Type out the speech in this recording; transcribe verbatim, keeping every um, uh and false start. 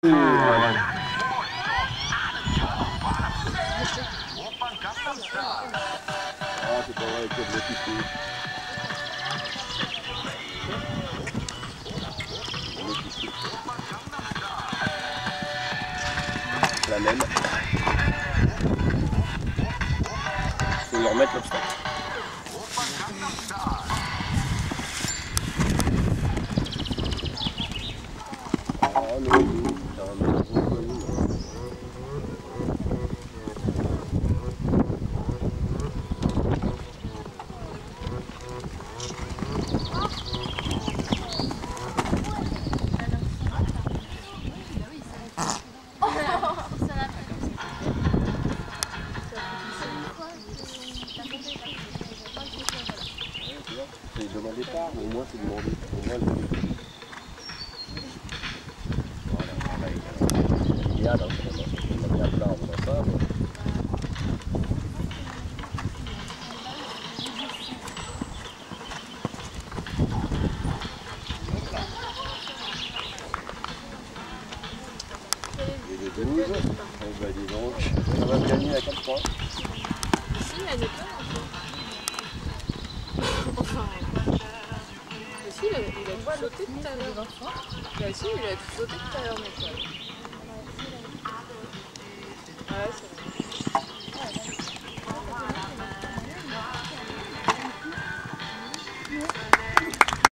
c'est pas vrai, quel beau petit. La même. Faut lui remettre l'obstacle. Oh non, c'est demandé pas, mais au moins c'est demandé. Au moins, le... Voilà, pareil. C'est idéal, hein, on a bien plein dans ça. Mais... Et le douze, eh ben dis donc, ça va gagner à quatre points. Si, elle est pas enfin. Si, il a, il a tout sauté tout à l'heure. Bah si, il a tout sauté tout à l'heure, mais quoi. Ouais, c'est